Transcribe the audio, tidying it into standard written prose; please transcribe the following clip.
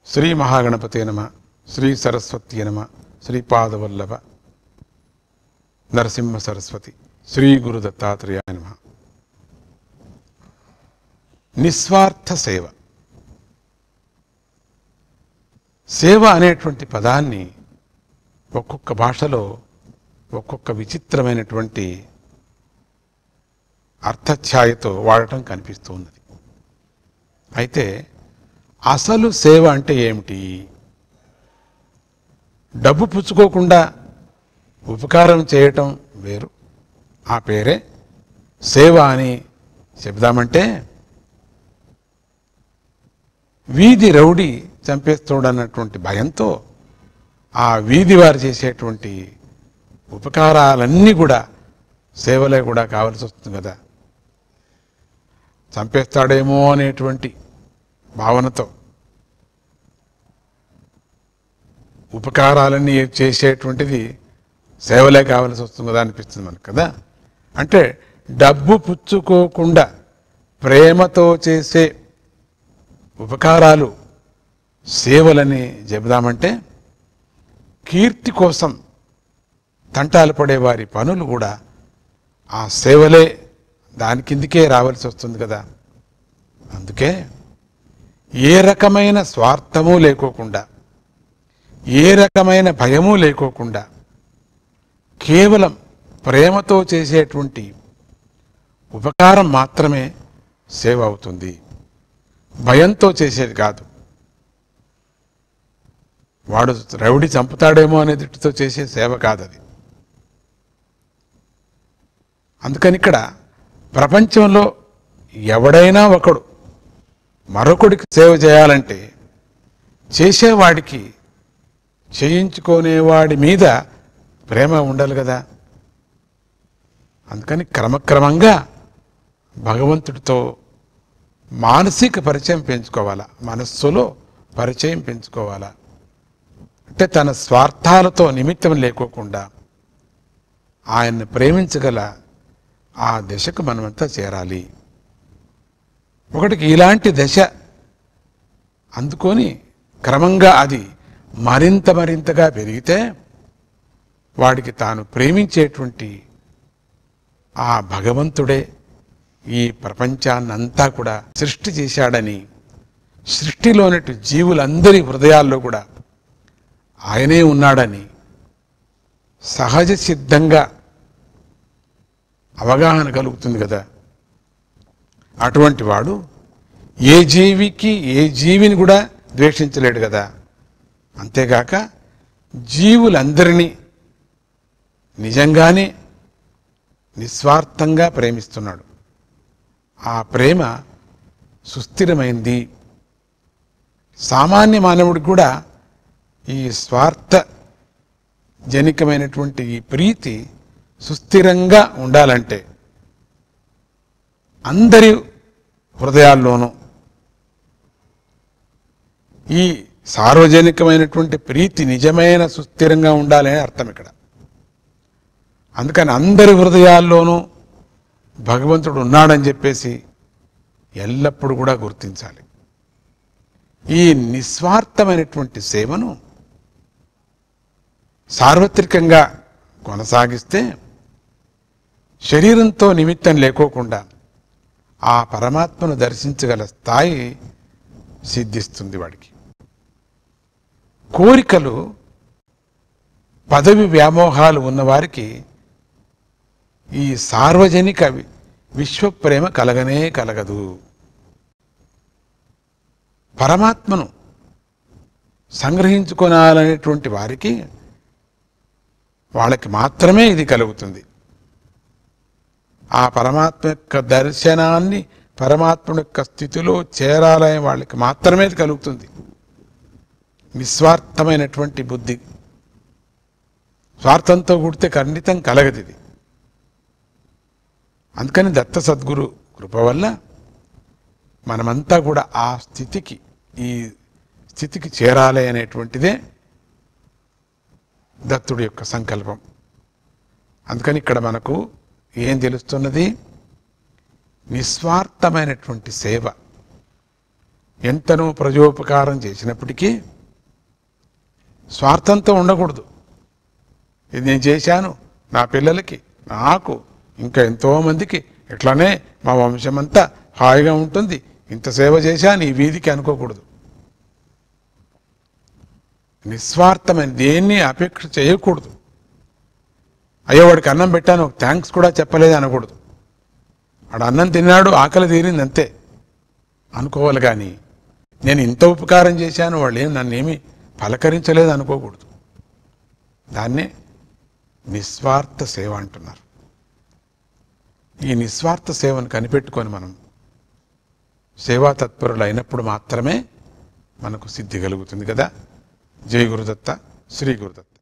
శ్రీ మహాగణపతే నమ, శ్రీ సరస్వతి నమ, శ్రీపాదవల్లభ నరసింహ సరస్వతి, శ్రీ గురు దత్తాత్రేయాయ నమ. నిస్వార్థ సేవ. సేవ అనేటువంటి పదాన్ని ఒక్కొక్క భాషలో ఒక్కొక్క విచిత్రమైనటువంటి అర్థఛాయతో వాడటం కనిపిస్తూ ఉన్నది. అయితే అసలు సేవ అంటే ఏమిటి? డబ్బు పుచ్చుకోకుండా ఉపకారం చేయటం వేరు. ఆ పేరే సేవ అని చెబుదామంటే, వీధి రౌడీ చంపేస్తాడన్నటువంటి భయంతో ఆ వీధి వారు చేసేటువంటి ఉపకారాలన్నీ కూడా సేవలే కూడా కావాల్సి వస్తుంది కదా. చంపేస్తాడేమో అనేటువంటి భావనతో ఉపకారాలన్నీ చేసేటువంటిది సేవలే కావాల్సి వస్తుంది కదా అనిపిస్తుంది మనకు కదా. అంటే డబ్బు పుచ్చుకోకుండా ప్రేమతో చేసే ఉపకారాలు సేవలని చెబుదామంటే, కీర్తి కోసం తంటాలు పడే వారి పనులు కూడా ఆ సేవలే దాని కిందికే రావాల్సి వస్తుంది కదా. అందుకే ఏ రకమైన స్వార్థము లేకోకుండా, ఏ రకమైన భయము లేకోకుండా, కేవలం ప్రేమతో చేసేటువంటి ఉపకారం మాత్రమే సేవ అవుతుంది. భయంతో చేసేది కాదు. వాడు రౌడీ చంపుతాడేమో అనే దృష్టితో చేసే సేవ కాదది. అందుకని ఇక్కడ ప్రపంచంలో ఎవడైనా ఒకడు మరొకడికి సేవ చేయాలంటే చేసేవాడికి, చేయించుకునేవాడి మీద ప్రేమ ఉండాలి కదా. అందుకని క్రమక్రమంగా భగవంతుడితో మానసిక పరిచయం పెంచుకోవాలా, మనస్సులో పరిచయం పెంచుకోవాలా. అంటే తన స్వార్థాలతో నిమిత్తం లేకోకుండా ఆయన్ని ప్రేమించగల ఆ దశకు మనమంతా చేరాలి. ఒకటికి ఇలాంటి దశ అందుకొని క్రమంగా అది మరింతగా పెరిగితే వాడికి తాను ప్రేమించేటువంటి ఆ భగవంతుడే ఈ ప్రపంచాన్నంతా కూడా సృష్టి చేశాడని, సృష్టిలోని జీవులందరి హృదయాల్లో కూడా ఆయనే ఉన్నాడని సహజ సిద్ధంగా అవగాహన కలుగుతుంది కదా. అటువంటి వాడు ఏ జీవిని కూడా ద్వేషించలేడు కదా. అంతేగాక జీవులందరినీ నిజంగానే నిస్వార్థంగా ప్రేమిస్తున్నాడు. ఆ ప్రేమ సుస్థిరమైంది. సామాన్య మానవుడికి కూడా ఈ స్వార్థ జనికమైనటువంటి ఈ ప్రీతి సుస్థిరంగా ఉండాలంటే అందరి హృదయాల్లోనూ ఈ సార్వజనికమైనటువంటి ప్రీతి నిజమైన సుస్థిరంగా ఉండాలని అర్థం ఇక్కడ. అందుకని అందరి హృదయాల్లోనూ భగవంతుడు ఉన్నాడని చెప్పేసి ఎల్లప్పుడూ కూడా గుర్తించాలి. ఈ నిస్వార్థమైనటువంటి సేవను సార్వత్రికంగా కొనసాగిస్తే శరీరంతో నిమిత్తం లేకోకుండా ఆ పరమాత్మను దర్శించగల స్థాయి సిద్ధిస్తుంది వాడికి. కోరికలు, పదవి వ్యామోహాలు ఉన్నవారికి ఈ సార్వజనిక విశ్వప్రేమ కలగనే కలగదు. పరమాత్మను సంగ్రహించుకోనాలనేటువంటి వారికి వాళ్ళకి మాత్రమే ఇది కలుగుతుంది. ఆ పరమాత్మ యొక్క దర్శనాన్ని, పరమాత్మ యొక్క స్థితిలో చేరాలనే వాళ్ళకి మాత్రమే ఇది కలుగుతుంది. నిస్వార్థమైనటువంటి బుద్ధి, స్వార్థంతో కూడితే ఖండితం కలగదు ఇది. అందుకని దత్త సద్గురు కృప వల్ల మనమంతా కూడా ఆ స్థితికి, ఈ స్థితికి చేరాలి అనేటువంటిదే దత్తుడి యొక్క సంకల్పం. అందుకని ఇక్కడ మనకు ఏం తెలుస్తున్నది? నిస్వార్థమైనటువంటి సేవ, ఎంతనో ప్రజోపకారం చేసినప్పటికీ స్వార్థంతో ఉండకూడదు. ఇది నేను చేశాను నా పిల్లలకి, నాకు, ఇంకా ఎంతోమందికి, ఇట్లానే మా వంశమంతా హాయిగా ఉంటుంది, ఇంత సేవ చేశాను ఈ వీధికి అనుకోకూడదు. నిస్వార్థమైన దేన్ని అపేక్ష చేయకూడదు. అయ్యో వాడికి అన్నం పెట్టాను థ్యాంక్స్ కూడా చెప్పలేదు అనకూడదు. వాడు అన్నం తిన్నాడు ఆకలి తీరింది అంతే అనుకోవాలి. కానీ నేను ఇంత ఉపకారం చేశాను వాళ్ళు నన్నేమి పలకరించలేదు అనుకోకూడదు. దాన్నే నిస్వార్థ సేవ అంటున్నారు. ఈ నిస్వార్థ సేవను కనిపెట్టుకొని మనం సేవా తత్పరులు అయినప్పుడు మాత్రమే మనకు సిద్ధి కలుగుతుంది కదా. జై గురుదత్త, శ్రీ గురుదత్త.